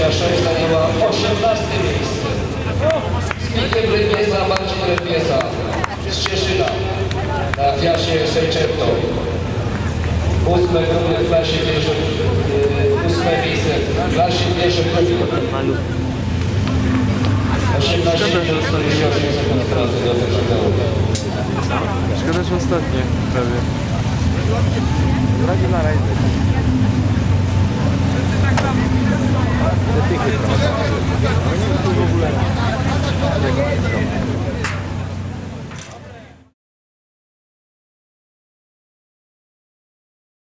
26 zajęła 18 miejsce. Zbigniew Rybiesa, Marcin Rybiesa z Cieszyna na Fiasie 600. 8 grupy w klasie pierwszej, 8 miejsce w klasie pierwszej grupy. 18 minut 48 sekund pracy do tego szkoły. Szkoda, że ostatnie prawie. Radzi na rajdę. W ogóle.